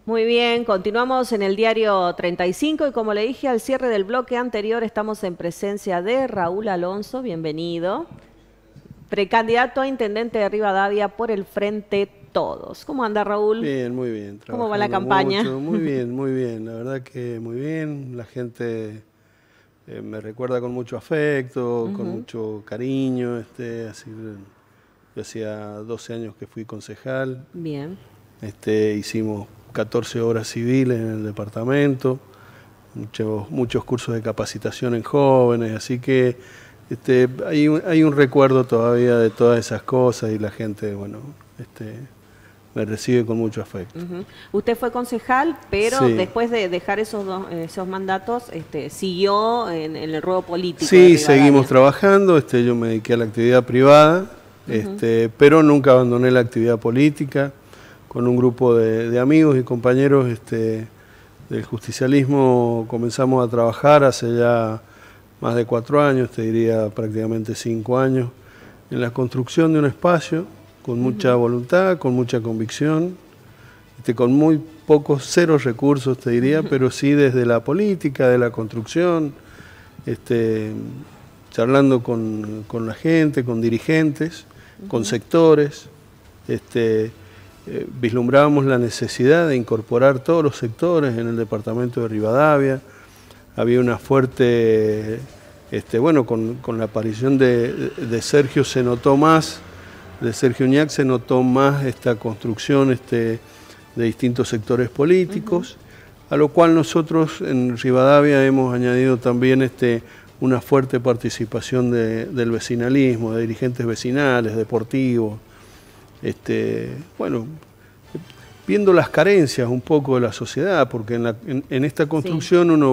Muy bien, continuamos en el diario 35 y como le dije al cierre del bloque anterior, estamos en presencia de Raúl Alonso, bienvenido, precandidato a intendente de Rivadavia por el Frente Todos. ¿Cómo anda, Raúl? Bien, muy bien, ¿Cómo va la trabajando campaña? mucho, muy bien, la verdad que muy bien, la gente me recuerda con mucho afecto, con mucho cariño, así, yo hacía 12 años que fui concejal, Bien. Hicimos 14 horas civiles en el departamento, muchos cursos de capacitación en jóvenes, así que hay un recuerdo todavía de todas esas cosas y la gente, bueno, me recibe con mucho afecto. Usted fue concejal, pero Sí. después de dejar esos mandatos, siguió en el ruedo político de Sí, Rivadavia. seguimos trabajando, yo me dediqué a la actividad privada, pero nunca abandoné la actividad política. Con un grupo de amigos y compañeros del justicialismo comenzamos a trabajar hace ya más de 4 años, te diría prácticamente 5 años, en la construcción de un espacio con mucha voluntad, con mucha convicción, con muy pocos, cero recursos te diría, pero sí desde la política, de la construcción, charlando con la gente, con dirigentes, con sectores, vislumbrábamos la necesidad de incorporar todos los sectores en el departamento de Rivadavia. Había una fuerte, bueno, con la aparición de Sergio se notó más, de Sergio Uñac se notó más esta construcción de distintos sectores políticos, a lo cual nosotros en Rivadavia hemos añadido también una fuerte participación del vecinalismo, de dirigentes vecinales, deportivos, bueno, viendo las carencias un poco de la sociedad, porque en esta construcción uno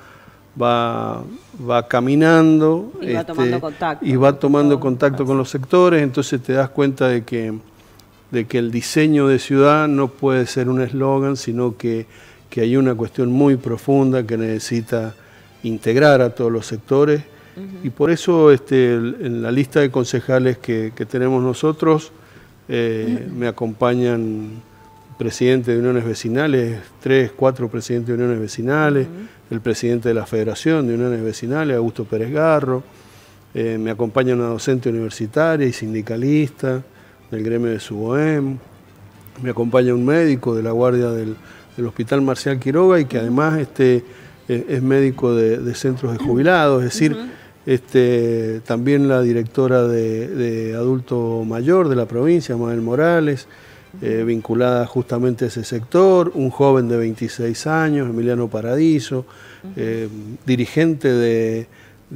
va caminando y va tomando contacto, y va tomando contacto con los sectores, entonces te das cuenta de que el diseño de ciudad no puede ser un eslogan, sino que hay una cuestión muy profunda que necesita integrar a todos los sectores, y por eso en la lista de concejales que tenemos nosotros, me acompañan presidentes de uniones vecinales, 3, 4 presidentes de uniones vecinales, el presidente de la Federación de Uniones Vecinales, Augusto Pérez Garro, me acompaña una docente universitaria y sindicalista del gremio de Suboem, me acompaña un médico de la guardia del Hospital Marcial Quiroga y que además es médico de centros de jubilados, es decir, también la directora de adulto mayor de la provincia, Mabel Morales, vinculada justamente a ese sector, un joven de 26 años, Emiliano Paradiso, dirigente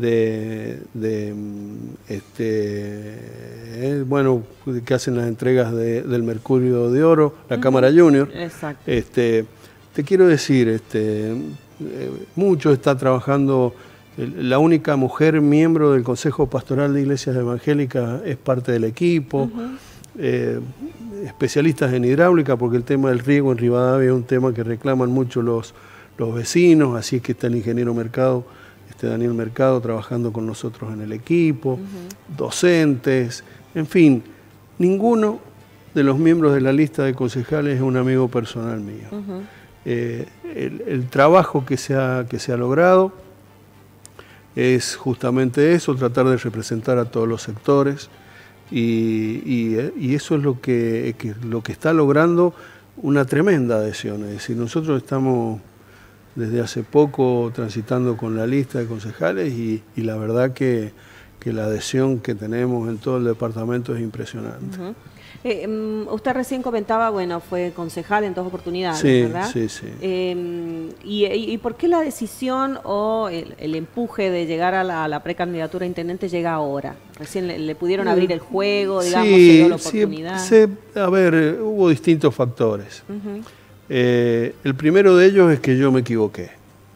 bueno, que hacen las entregas del Mercurio de Oro, la Cámara Junior. Exacto. Te quiero decir, mucho está trabajando. La única mujer miembro del Consejo Pastoral de Iglesias Evangélicas es parte del equipo, especialistas en hidráulica, porque el tema del riego en Rivadavia es un tema que reclaman mucho los vecinos, así es que está el ingeniero Mercado, Daniel Mercado, trabajando con nosotros en el equipo, docentes, en fin, ninguno de los miembros de la lista de concejales es un amigo personal mío. El trabajo que se ha logrado es justamente eso, tratar de representar a todos los sectores y eso es lo que está logrando una tremenda adhesión. Es decir, nosotros estamos desde hace poco transitando con la lista de concejales y la verdad que la adhesión que tenemos en todo el departamento es impresionante. Usted recién comentaba, bueno, fue concejal en 2 oportunidades, sí, ¿verdad? Sí, sí. ¿Y por qué la decisión o el empuje de llegar a la precandidatura a intendente llega ahora? Recién le pudieron abrir el juego, digamos, se dio la oportunidad. A ver, hubo distintos factores. El primero de ellos es que yo me equivoqué.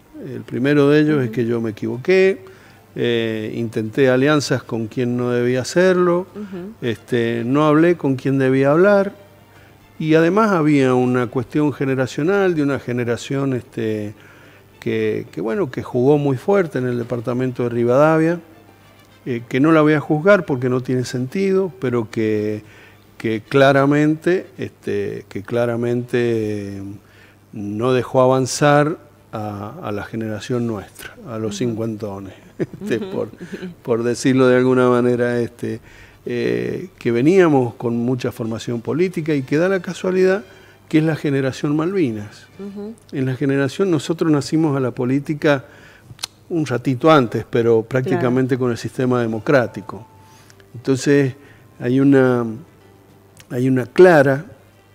Intenté alianzas con quien no debía hacerlo, no hablé con quien debía hablar, y además había una cuestión generacional de una generación que jugó muy fuerte en el departamento de Rivadavia, que no la voy a juzgar porque no tiene sentido, pero que claramente no dejó avanzar a la generación nuestra, a los cincuentones, por decirlo de alguna manera, que veníamos con mucha formación política y que da la casualidad que es la generación Malvinas. En la generación nosotros nacimos a la política un ratito antes, pero prácticamente con el sistema democrático. Entonces hay una clara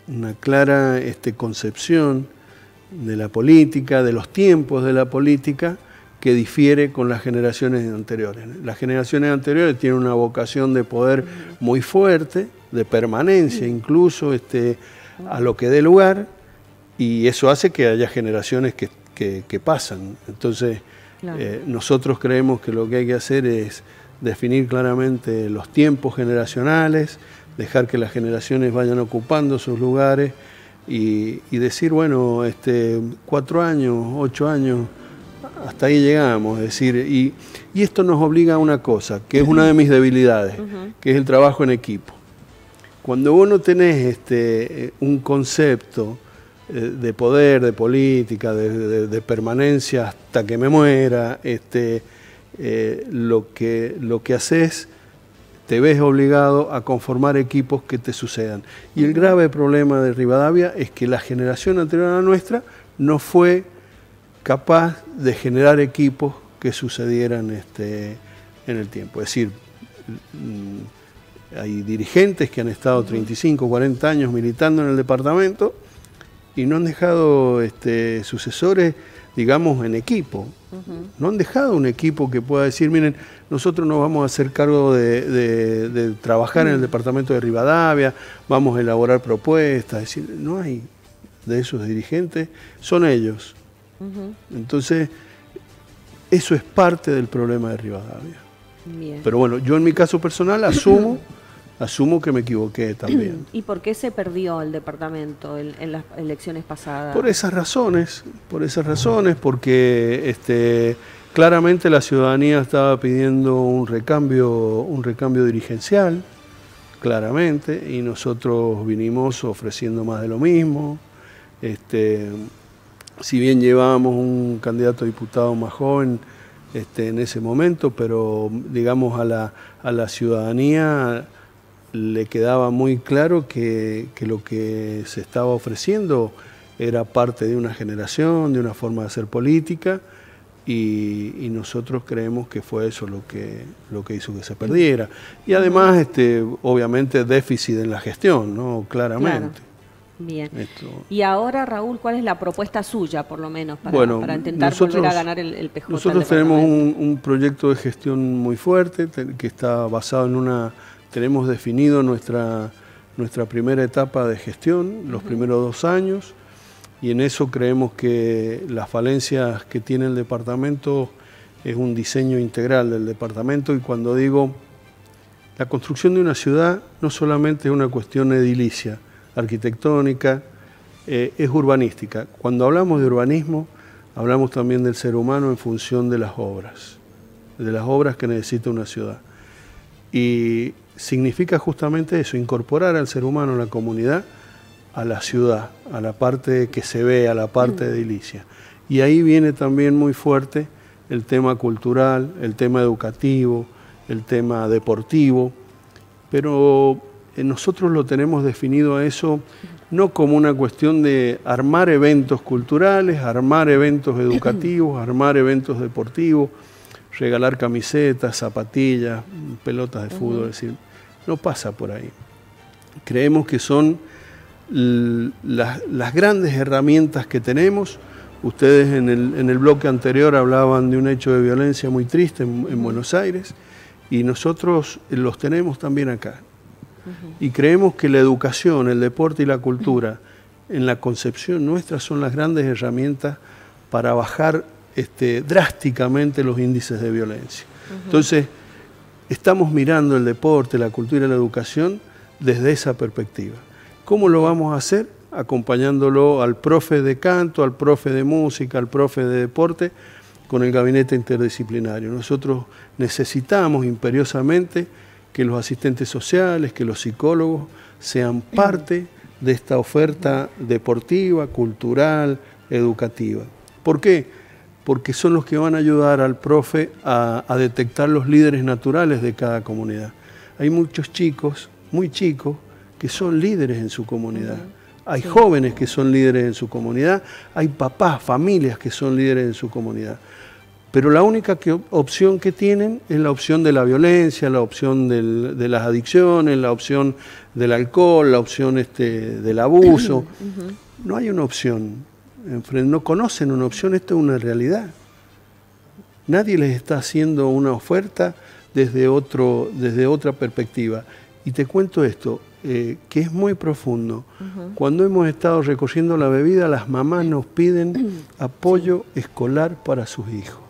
concepción de la política, de los tiempos de la política, que difiere con las generaciones anteriores. Las generaciones anteriores tienen una vocación de poder muy fuerte, de permanencia incluso, a lo que dé lugar, y eso hace que haya generaciones que pasan. Entonces, nosotros creemos que lo que hay que hacer es definir claramente los tiempos generacionales, dejar que las generaciones vayan ocupando sus lugares y decir, bueno, 4 años, 8 años, hasta ahí llegamos. Es decir, y esto nos obliga a una cosa, que es una de mis debilidades, que es el trabajo en equipo. Cuando vos no tenés un concepto de poder, de política, de permanencia hasta que me muera, lo que haces, te ves obligado a conformar equipos que te sucedan. Y el grave problema de Rivadavia es que la generación anterior a la nuestra no fue capaz de generar equipos que sucedieran en el tiempo. Es decir, hay dirigentes que han estado 35, 40 años militando en el departamento y no han dejado sucesores, digamos, en equipo. No han dejado un equipo que pueda decir, miren, nosotros nos vamos a hacer cargo de trabajar en el departamento de Rivadavia, vamos a elaborar propuestas. Es decir, no hay de esos dirigentes, son ellos. Entonces, eso es parte del problema de Rivadavia. Bien. Pero bueno, yo en mi caso personal asumo que me equivoqué también. ¿Y por qué se perdió el departamento en las elecciones pasadas? Por esas razones, porque claramente la ciudadanía estaba pidiendo un recambio dirigencial, claramente, y nosotros vinimos ofreciendo más de lo mismo. Si bien llevábamos un candidato a diputado más joven en ese momento, pero digamos a la ciudadanía le quedaba muy claro que lo que se estaba ofreciendo era parte de una generación, de una forma de hacer política, y nosotros creemos que fue eso lo que hizo que se perdiera. Y además, obviamente, déficit en la gestión, ¿no? Claramente. Claro. Bien. Y ahora, Raúl, ¿cuál es la propuesta suya, por lo menos, para intentar volver a ganar el PJ? Nosotros tenemos un proyecto de gestión muy fuerte, que está basado en tenemos definido nuestra primera etapa de gestión, los primeros 2 años, y en eso creemos que las falencias que tiene el departamento es un diseño integral del departamento, y cuando digo la construcción de una ciudad no solamente es una cuestión edilicia, arquitectónica, es urbanística. Cuando hablamos de urbanismo, hablamos también del ser humano en función de las obras que necesita una ciudad. Y significa justamente eso, incorporar al ser humano, a la comunidad, a la ciudad, a la parte que se ve, a la parte edilicia. Y ahí viene también muy fuerte el tema cultural, el tema educativo, el tema deportivo, pero nosotros lo tenemos definido a eso no como una cuestión de armar eventos culturales, armar eventos educativos, armar eventos deportivos, regalar camisetas, zapatillas, pelotas de fútbol, es decir, no pasa por ahí. Creemos que son las grandes herramientas que tenemos. Ustedes en el bloque anterior hablaban de un hecho de violencia muy triste en Buenos Aires, y nosotros los tenemos también acá. Y creemos que la educación, el deporte y la cultura, en la concepción nuestra, son las grandes herramientas para bajar drásticamente los índices de violencia. Entonces, estamos mirando el deporte, la cultura y la educación desde esa perspectiva. ¿Cómo lo vamos a hacer? Acompañándolo al profe de canto, al profe de música, al profe de deporte, con el gabinete interdisciplinario. Nosotros necesitamos imperiosamente que los asistentes sociales, que los psicólogos sean parte de esta oferta deportiva, cultural, educativa. ¿Por qué? Porque son los que van a ayudar al profe a detectar los líderes naturales de cada comunidad. Hay muchos chicos, muy chicos, que son líderes en su comunidad. Hay jóvenes que son líderes en su comunidad, hay papás, familias que son líderes en su comunidad. Pero la única opción que tienen es la opción de la violencia, la opción de las adicciones, la opción del alcohol, la opción del abuso. No hay una opción, no conocen una opción, esto es una realidad. Nadie les está haciendo una oferta desde otra perspectiva. Y te cuento esto, que es muy profundo. Cuando hemos estado recorriendo la bebida, las mamás nos piden apoyo escolar para sus hijos.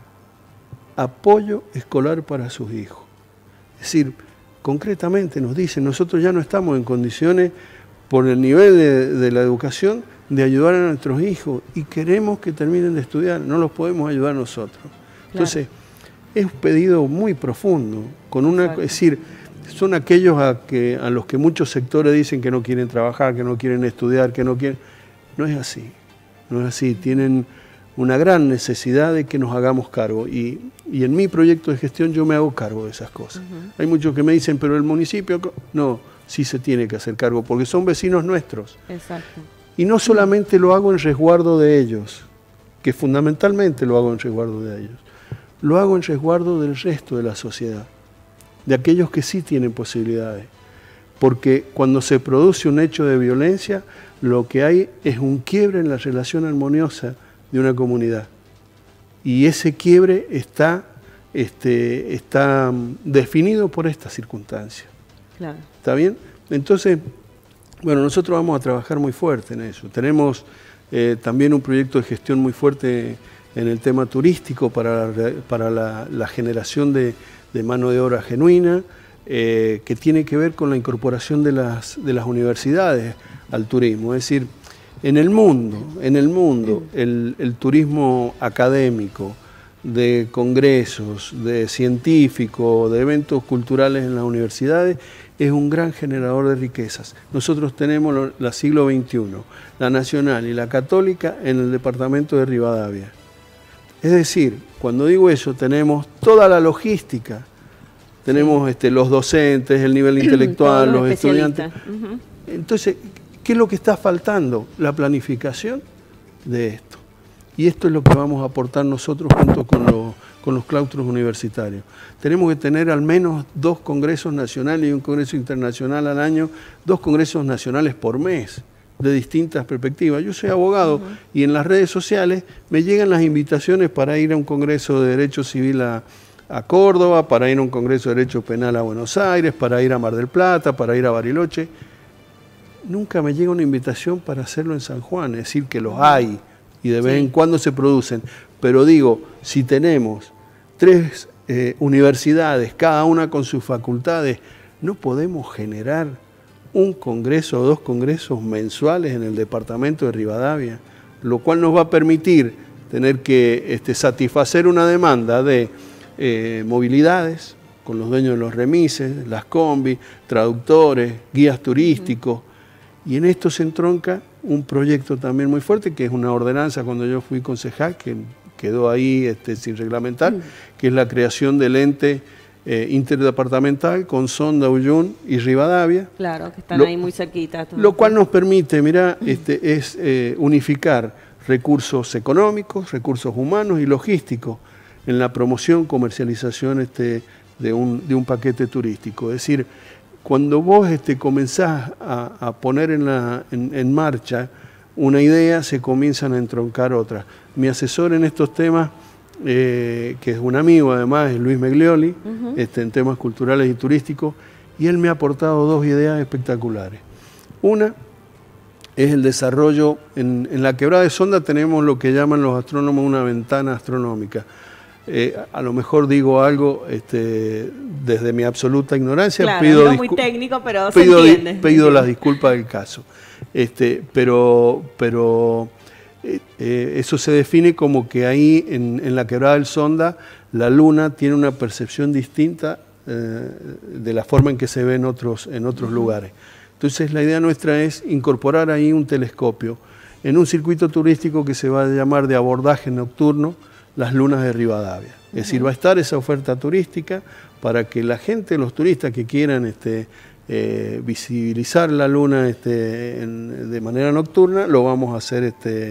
Apoyo escolar para sus hijos. Es decir, concretamente nos dicen, nosotros ya no estamos en condiciones, por el nivel de la educación, de ayudar a nuestros hijos y queremos que terminen de estudiar, no los podemos ayudar nosotros. Claro. Entonces, es un pedido muy profundo, es decir, son aquellos a los que muchos sectores dicen que no quieren trabajar, que no quieren estudiar, que no quieren... No es así, no es así. Tienen una gran necesidad de que nos hagamos cargo. Y en mi proyecto de gestión yo me hago cargo de esas cosas. Hay muchos que me dicen, pero el municipio... No, sí se tiene que hacer cargo, porque son vecinos nuestros. Exacto. Y no solamente lo hago en resguardo de ellos, que fundamentalmente lo hago en resguardo de ellos. Lo hago en resguardo del resto de la sociedad, de aquellos que sí tienen posibilidades. Porque cuando se produce un hecho de violencia, lo que hay es un quiebre en la relación armoniosa de una comunidad. Y ese quiebre está definido por esta circunstancia. Claro. ¿Está bien? Entonces, bueno, nosotros vamos a trabajar muy fuerte en eso. Tenemos también un proyecto de gestión muy fuerte en el tema turístico para la generación de mano de obra genuina, que tiene que ver con la incorporación de las universidades al turismo. Es decir, en el mundo, el turismo académico, de congresos, de científicos, de eventos culturales en las universidades, es un gran generador de riquezas. Nosotros tenemos la siglo XXI, la nacional y la católica en el departamento de Rivadavia. Es decir, cuando digo eso, tenemos toda la logística, tenemos los docentes, el nivel intelectual, los estudiantes. Entonces, ¿qué es lo que está faltando? La planificación de esto. Y esto es lo que vamos a aportar nosotros junto con los claustros universitarios. Tenemos que tener al menos 2 congresos nacionales y un congreso internacional al año, 2 congresos nacionales por mes, de distintas perspectivas. Yo soy abogado y en las redes sociales me llegan las invitaciones para ir a un congreso de Derecho Civil a Córdoba, para ir a un congreso de Derecho Penal a Buenos Aires, para ir a Mar del Plata, para ir a Bariloche. Nunca me llega una invitación para hacerlo en San Juan, es decir, que los hay y de vez en cuando se producen. Pero digo, si tenemos 3 universidades, cada una con sus facultades, no podemos generar un congreso o 2 congresos mensuales en el departamento de Rivadavia, lo cual nos va a permitir tener que satisfacer una demanda de movilidades con los dueños de los remises, las combis, traductores, guías turísticos. Y en esto se entronca un proyecto también muy fuerte, que es una ordenanza cuando yo fui concejal, que quedó ahí sin reglamentar, que es la creación del ente interdepartamental con Sonda, Uyún y Rivadavia. Claro, que están ahí muy cerquita. Lo cual nos permite, mira, es unificar recursos económicos, recursos humanos y logísticos en la promoción, comercialización de un paquete turístico. Es decir, cuando vos comenzás a poner en marcha una idea, se comienzan a entroncar otras. Mi asesor en estos temas, que es un amigo además, es Luis Meglioli, en temas culturales y turísticos, y él me ha aportado 2 ideas espectaculares. Una es el desarrollo, en la Quebrada de Sonda tenemos lo que llaman los astrónomos una ventana astronómica. A lo mejor digo algo desde mi absoluta ignorancia, claro, no muy técnico, pero se entiende. Pido las disculpas del caso. Pero eso se define como que ahí en la Quebrada del Sonda la luna tiene una percepción distinta de la forma en que se ve en otros lugares. Entonces la idea nuestra es incorporar ahí un telescopio en un circuito turístico que se va a llamar de abordaje nocturno las lunas de Rivadavia. Es decir, va a estar esa oferta turística para que la gente, los turistas que quieran visibilizar la luna de manera nocturna, lo vamos a hacer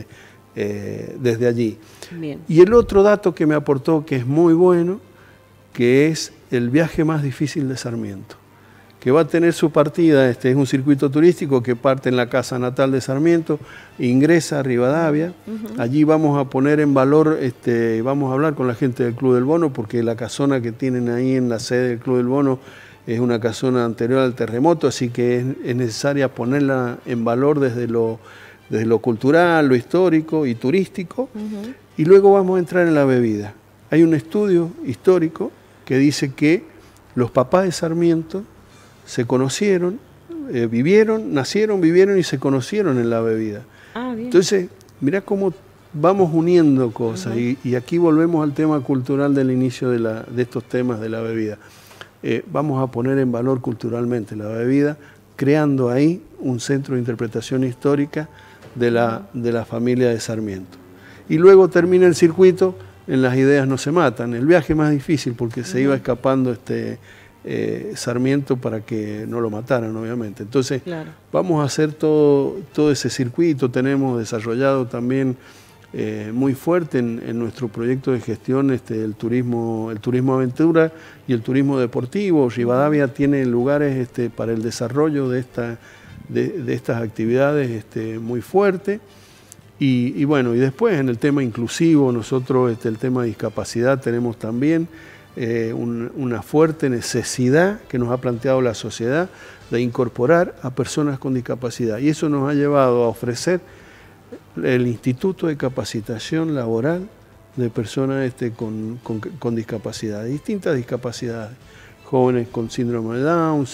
desde allí. Bien. Y el otro dato que me aportó, que es muy bueno, que es el viaje más difícil de Sarmiento, que va a tener su partida, es un circuito turístico que parte en la casa natal de Sarmiento, ingresa a Rivadavia, allí vamos a poner en valor, vamos a hablar con la gente del Club del Bono, porque la casona que tienen ahí en la sede del Club del Bono es una casona anterior al terremoto, así que es necesaria ponerla en valor desde lo cultural, lo histórico y turístico, y luego vamos a entrar en la bebida. Hay un estudio histórico que dice que los papás de Sarmiento se conocieron, nacieron, vivieron y se conocieron en la bebida. Ah, bien. Entonces, mirá cómo vamos uniendo cosas, y aquí volvemos al tema cultural del inicio de estos temas de la bebida. Vamos a poner en valor culturalmente la bebida, creando ahí un centro de interpretación histórica de la familia de Sarmiento. Y luego termina el circuito en Las ideas no se matan, el viaje más difícil porque se iba escapando Sarmiento para que no lo mataran, obviamente. Entonces, claro, vamos a hacer todo ese circuito. Tenemos desarrollado también muy fuerte en nuestro proyecto de gestión el turismo aventura y el turismo deportivo. Rivadavia tiene lugares para el desarrollo de estas actividades muy fuerte. Y bueno, y después en el tema inclusivo, nosotros el tema de discapacidad tenemos también una fuerte necesidad que nos ha planteado la sociedad de incorporar a personas con discapacidad. Y eso nos ha llevado a ofrecer el Instituto de Capacitación Laboral de personas con discapacidad, distintas discapacidades, jóvenes con síndrome de Down,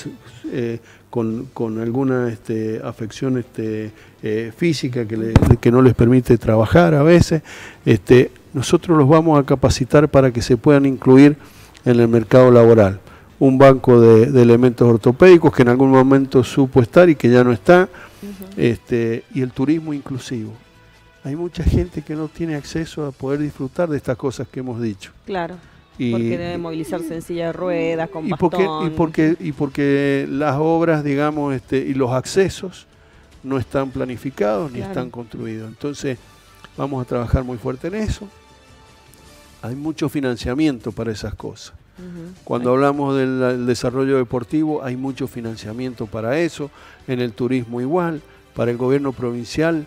con alguna afección física que no les permite trabajar a veces. Nosotros los vamos a capacitar para que se puedan incluir en el mercado laboral. Un banco de elementos ortopédicos que en algún momento supo estar y que ya no está, y el turismo inclusivo. Hay mucha gente que no tiene acceso a poder disfrutar de estas cosas que hemos dicho. Claro. Porque debe movilizarse en silla de ruedas, con bastón. Y porque las obras, digamos, y los accesos no están planificados ni están construidos. Entonces, vamos a trabajar muy fuerte en eso. Hay mucho financiamiento para esas cosas. Cuando hablamos del desarrollo deportivo, hay mucho financiamiento para eso. En el turismo igual. Para el gobierno provincial,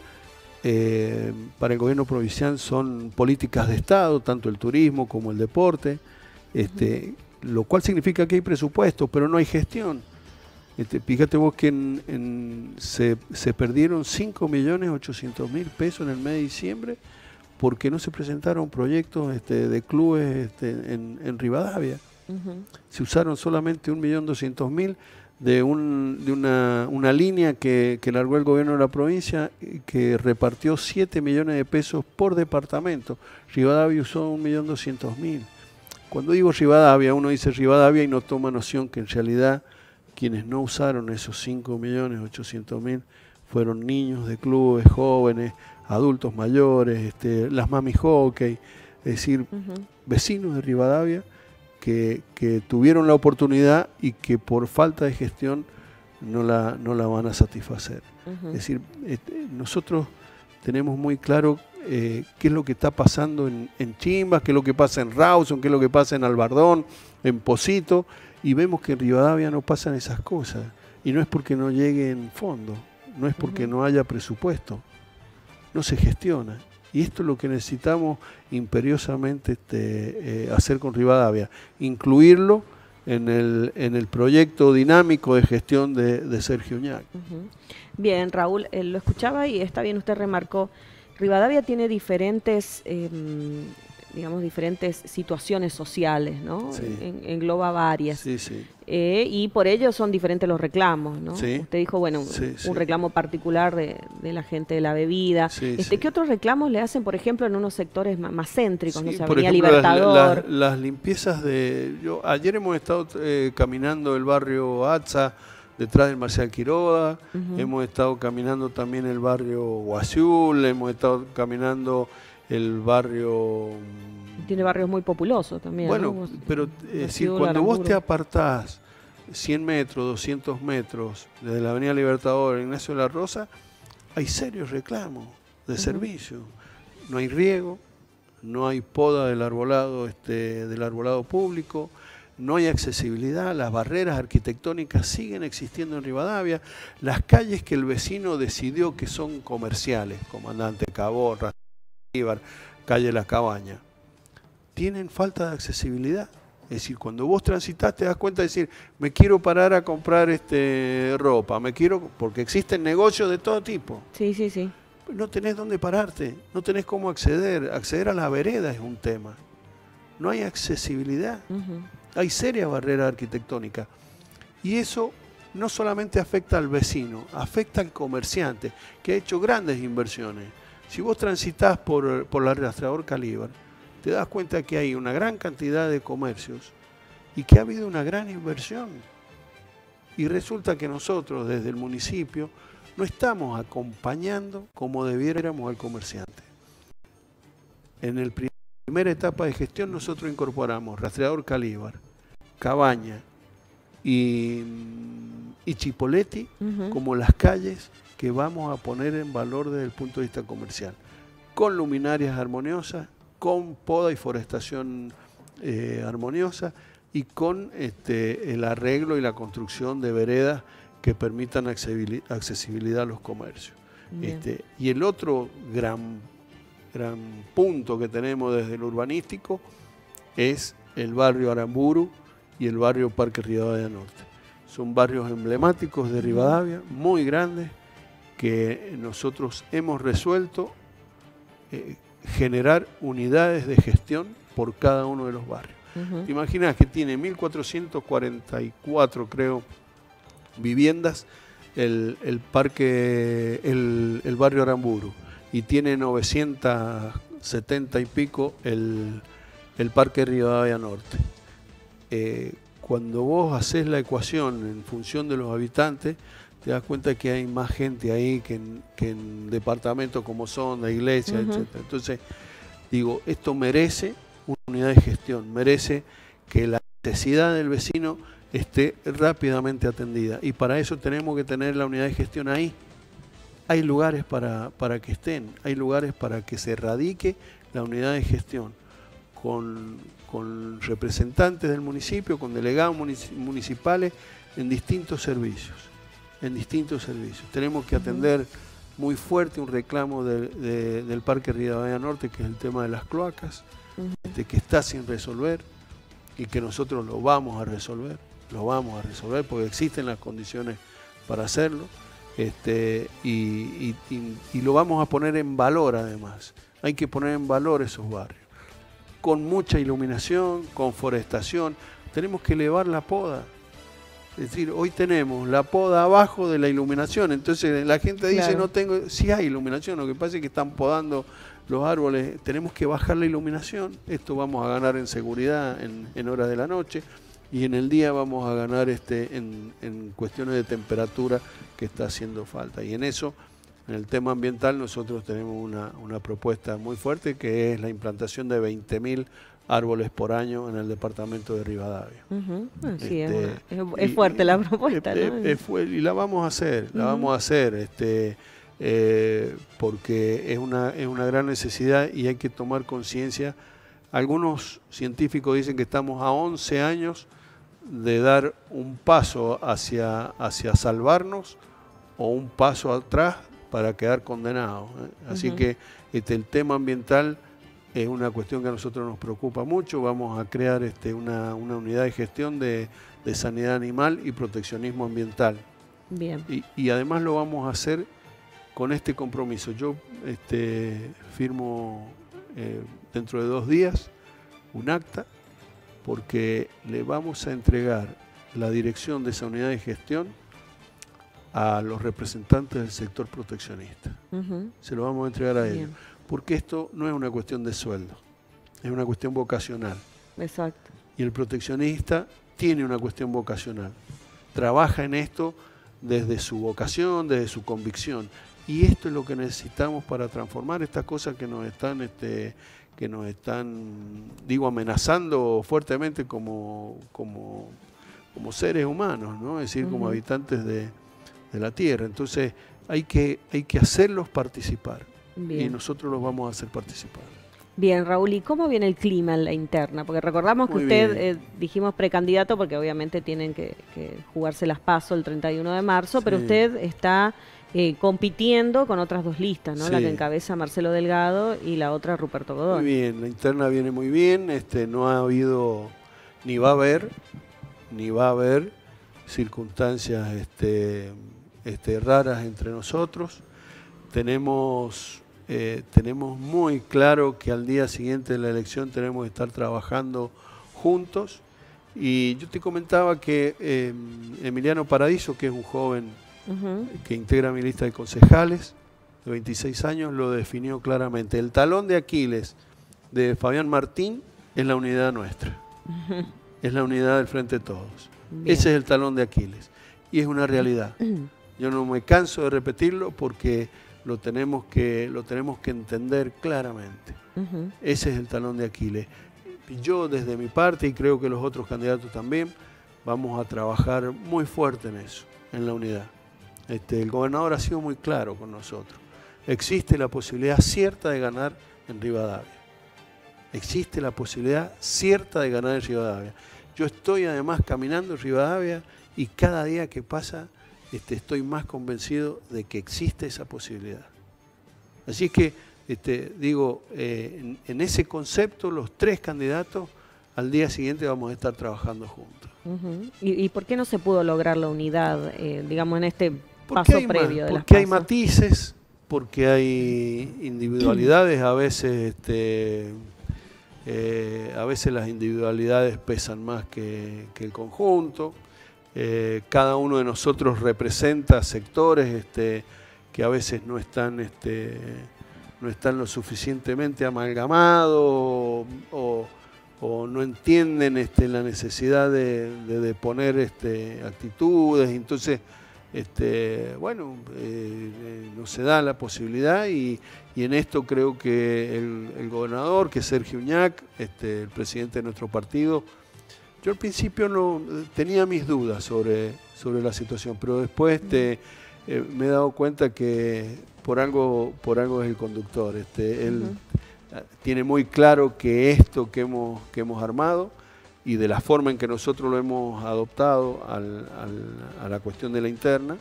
son políticas de Estado, tanto el turismo como el deporte, lo cual significa que hay presupuesto, pero no hay gestión. Fíjate vos que se perdieron 5.800.000 pesos en el mes de diciembre porque no se presentaron proyectos de clubes en Rivadavia. Se usaron solamente 1.200.000 de una línea que largó el gobierno de la provincia, que repartió 7 millones de pesos por departamento. Rivadavia usó 1.200.000. Cuando digo Rivadavia, uno dice Rivadavia y no toma noción que en realidad quienes no usaron esos 5.800.000 fueron niños de clubes, jóvenes, adultos mayores, las mami hockey, es decir, vecinos de Rivadavia que tuvieron la oportunidad y que por falta de gestión no la van a satisfacer. Es decir, nosotros tenemos muy claro qué es lo que está pasando en Chimbas, qué es lo que pasa en Rawson, qué es lo que pasa en Albardón, en Pocito, y vemos que en Rivadavia no pasan esas cosas. Y no es porque no lleguen fondos, no es porque no haya presupuesto, no se gestiona. Y esto es lo que necesitamos imperiosamente hacer con Rivadavia, incluirlo en el proyecto dinámico de gestión de Sergio Uñac. Bien, Raúl, lo escuchaba y está bien, usted remarcó, Rivadavia tiene diferentes, diferentes situaciones sociales, ¿no? Sí. Engloba varias. Sí, sí. Y por ello son diferentes los reclamos, ¿no? Sí. Usted dijo, bueno, un reclamo particular de la gente de la bebida. Sí, ¿Qué otros reclamos le hacen, por ejemplo, en unos sectores más céntricos? Sí, no sé, Avenida Libertador. Las limpiezas ayer hemos estado caminando el barrio Atza, detrás del Marcial Quiroga, hemos estado caminando también el barrio Guasiul, hemos estado caminando el barrio... Tiene barrios muy populosos también. Bueno, ¿no? pero cuando vos te apartás 100 metros, 200 metros desde la Avenida Libertador, Ignacio de la Rosa, hay serios reclamos de servicio. No hay riego, no hay poda del arbolado público, no hay accesibilidad, las barreras arquitectónicas siguen existiendo en Rivadavia, las calles que el vecino decidió que son comerciales, Comandante Cabot, Ibar, Calle La Cabaña, tienen falta de accesibilidad. Es decir, cuando vos transitas te das cuenta de decir, me quiero parar a comprar ropa, porque existen negocios de todo tipo. Sí, sí, sí. No tenés dónde pararte, no tenés cómo acceder. Acceder a la vereda es un tema. No hay accesibilidad. Hay serias barreras arquitectónicas. Y eso no solamente afecta al vecino, afecta al comerciante, que ha hecho grandes inversiones. Si vos transitas por la Rastreador Calíbar, te das cuenta que hay una gran cantidad de comercios y que ha habido una gran inversión. Y resulta que nosotros, desde el municipio, no estamos acompañando como debiéramos al comerciante. En la primera etapa de gestión nosotros incorporamos Rastreador Calíbar, Cabaña y Chipoleti como las calles que vamos a poner en valor desde el punto de vista comercial, con luminarias armoniosas, con poda y forestación armoniosa y con el arreglo y la construcción de veredas que permitan accesibilidad a los comercios. Y el otro gran punto que tenemos desde el urbanístico es el barrio Aramburu y el barrio Parque Rivadavia Norte. Son barrios emblemáticos de Rivadavia, muy grandes, que nosotros hemos resuelto generar unidades de gestión por cada uno de los barrios. ¿Te imaginas que tiene 1444, creo, viviendas el barrio Aramburu y tiene 970 y pico el Parque Rivadavia Norte? Cuando vos haces la ecuación en función de los habitantes, te das cuenta que hay más gente ahí que en departamentos como Sonda, Iglesia, etc. Entonces, digo, esto merece una unidad de gestión, merece que la necesidad del vecino esté rápidamente atendida. Y para eso tenemos que tener la unidad de gestión ahí. Hay lugares para que estén, hay lugares para que se radique la unidad de gestión con representantes del municipio, con delegados municipales en distintos servicios. Tenemos que atender muy fuerte un reclamo del Parque Rivadavia Norte, que es el tema de las cloacas, que está sin resolver y que nosotros lo vamos a resolver porque existen las condiciones para hacerlo, y lo vamos a poner en valor además. Hay que poner en valor esos barrios, con mucha iluminación, con forestación. Tenemos que elevar la poda. Es decir, hoy tenemos la poda abajo de la iluminación, entonces la gente dice, claro, no tengo, sí hay iluminación, lo que pasa es que están podando los árboles, tenemos que bajar la iluminación, esto vamos a ganar en seguridad en horas de la noche, y en el día vamos a ganar en cuestiones de temperatura que está haciendo falta. Y en eso, en el tema ambiental, nosotros tenemos una propuesta muy fuerte, que es la implantación de 20.000 árboles por año en el departamento de Rivadavia. Sí, es fuerte la propuesta, ¿no? Y la vamos a hacer, porque es una gran necesidad y hay que tomar conciencia. Algunos científicos dicen que estamos a 11 años de dar un paso hacia salvarnos o un paso atrás para quedar condenados. Así que el tema ambiental es una cuestión que a nosotros nos preocupa mucho. Vamos a crear una unidad de gestión de sanidad animal y proteccionismo ambiental. Bien. Y además lo vamos a hacer con este compromiso. Yo firmo dentro de 2 días un acta, porque le vamos a entregar la dirección de esa unidad de gestión a los representantes del sector proteccionista. Se lo vamos a entregar a ellos. Porque esto no es una cuestión de sueldo, es una cuestión vocacional. Exacto. Y el proteccionista tiene una cuestión vocacional. trabaja en esto desde su vocación, desde su convicción. Y esto es lo que necesitamos para transformar estas cosas que nos están, digo, amenazando fuertemente como seres humanos, ¿no? Es decir, como habitantes de la Tierra. Entonces hay que hacerlos participar. Bien. Y nosotros los vamos a hacer participar. Bien, Raúl, ¿y cómo viene el clima en la interna? Porque recordamos que usted, dijimos precandidato, porque obviamente tienen que jugarse las PASO el 31 de marzo, pero usted está compitiendo con otras dos listas, ¿no? La que encabeza Marcelo Delgado y la otra Ruperto Godoy. Muy bien, la interna viene muy bien, no ha habido, ni va a haber circunstancias raras entre nosotros. Tenemos muy claro que al día siguiente de la elección tenemos que estar trabajando juntos. Y yo te comentaba que Emiliano Paradiso, que es un joven que integra mi lista de concejales, de 26 años, lo definió claramente. El talón de Aquiles de Fabián Martín es la unidad nuestra. Es la unidad del Frente de Todos. Bien. Ese es el talón de Aquiles. Y es una realidad. Yo no me canso de repetirlo porque lo tenemos que entender claramente. Ese es el talón de Aquiles. Yo desde mi parte, y creo que los otros candidatos también, vamos a trabajar muy fuerte en eso, en la unidad. El gobernador ha sido muy claro con nosotros. Existe la posibilidad cierta de ganar en Rivadavia. Existe la posibilidad cierta de ganar en Rivadavia. Yo estoy además caminando en Rivadavia y cada día que pasa estoy más convencido de que existe esa posibilidad. Así que, en ese concepto, los tres candidatos, al día siguiente vamos a estar trabajando juntos. ¿Y por qué no se pudo lograr la unidad, digamos, en este paso previo de las PASO? Porque hay matices, porque hay individualidades, a veces las individualidades pesan más que el conjunto. Cada uno de nosotros representa sectores que a veces no están lo suficientemente amalgamados o no entienden la necesidad de poner actitudes. Entonces, no se da la posibilidad y en esto creo que el gobernador, que es Sergio Uñac, el presidente de nuestro partido, yo al principio no tenía mis dudas sobre la situación, pero después me he dado cuenta que por algo es el conductor. Él tiene muy claro que esto que hemos armado y de la forma en que nosotros lo hemos adoptado a la cuestión de la interna,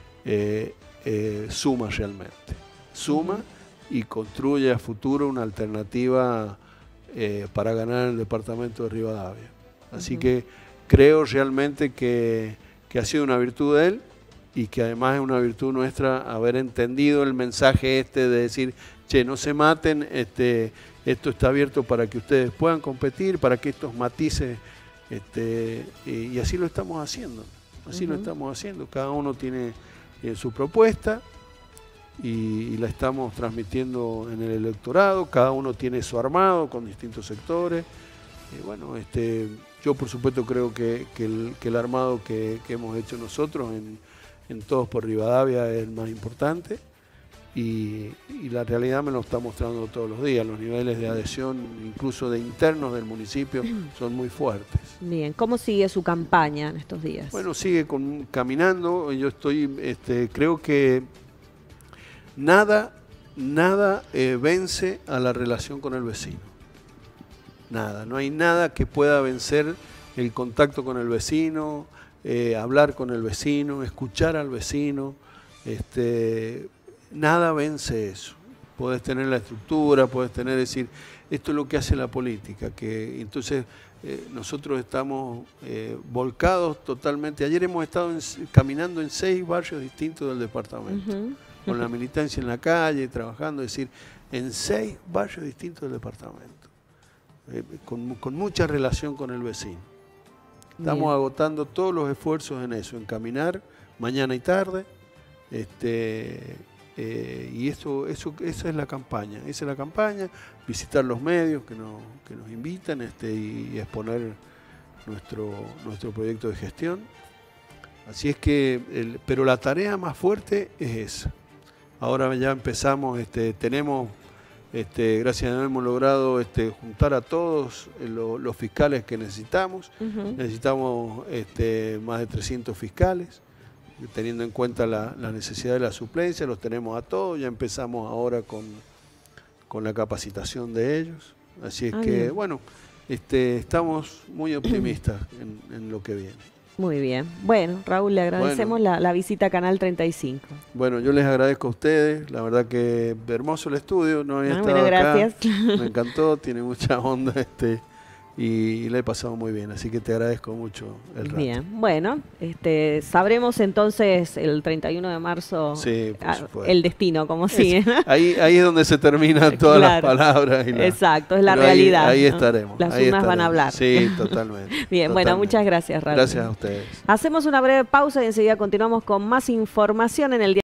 suma realmente. Suma y construye a futuro una alternativa para ganar el departamento de Rivadavia. Así que creo realmente que ha sido una virtud de él y que además es una virtud nuestra haber entendido el mensaje de decir, che, no se maten, esto está abierto para que ustedes puedan competir, para que estos matices, y así lo estamos haciendo. Así lo estamos haciendo. Cada uno tiene su propuesta y la estamos transmitiendo en el electorado. Cada uno tiene su armado con distintos sectores. Yo por supuesto creo que el armado que hemos hecho nosotros en Todos por Rivadavia es el más importante y la realidad me lo está mostrando todos los días. Los niveles de adhesión, incluso de internos del municipio, son muy fuertes. Bien, ¿cómo sigue su campaña en estos días? Bueno, sigue caminando. Yo creo que nada vence a la relación con el vecino. Nada, no hay nada que pueda vencer el contacto con el vecino, hablar con el vecino, escuchar al vecino. Nada vence eso. Puedes tener la estructura, puedes decir, esto es lo que hace la política, que entonces nosotros estamos volcados totalmente. Ayer hemos estado caminando en 6 barrios distintos del departamento, con la militancia en la calle, trabajando, es decir, en 6 barrios distintos del departamento. Con mucha relación con el vecino. Estamos agotando todos los esfuerzos en eso, en caminar mañana y tarde, y esa es la campaña. Esa es la campaña, visitar los medios que nos invitan y exponer nuestro proyecto de gestión. Así es que, pero la tarea más fuerte es esa. Ahora ya empezamos, tenemos, gracias a Dios hemos logrado juntar a todos los fiscales que necesitamos. Necesitamos más de 300 fiscales, teniendo en cuenta la necesidad de la suplencia, los tenemos a todos. Ya empezamos ahora con la capacitación de ellos. Así es que, bien. Bueno, estamos muy optimistas en lo que viene. Muy bien. Bueno, Raúl, le agradecemos la visita a Canal 35. Bueno, yo les agradezco a ustedes. La verdad que hermoso el estudio. No había estado gracias. Acá. Me encantó, tiene mucha onda y la he pasado muy bien. Así que te agradezco mucho el rato. Bien, bueno, sabremos entonces el 31 de marzo el destino, como sigue. Ahí es donde se terminan todas las palabras. Exacto, es la realidad. Ahí estaremos. Las urnas van a hablar. Sí, totalmente. Bien, bueno, muchas gracias, Raúl. Gracias a ustedes. Hacemos una breve pausa y enseguida continuamos con más información en el día.